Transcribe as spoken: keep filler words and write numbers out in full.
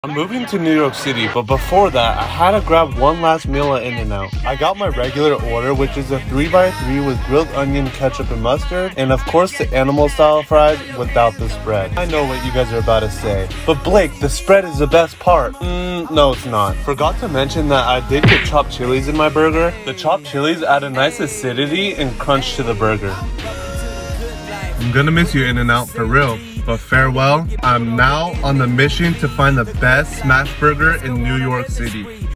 I'm moving to New York City, but before that, I had to grab one last meal at In-N-Out. I got my regular order, which is a three by three with grilled onion, ketchup, and mustard, and of course the animal-style fries without the spread. I know what you guys are about to say, but Blake, the spread is the best part. Mm, no, it's not. Forgot to mention that I did get chopped chilies in my burger. The chopped chilies add a nice acidity and crunch to the burger. I'm gonna miss you, In-N-Out, for real. But farewell, I'm now on the mission to find the best smash burger in New York City.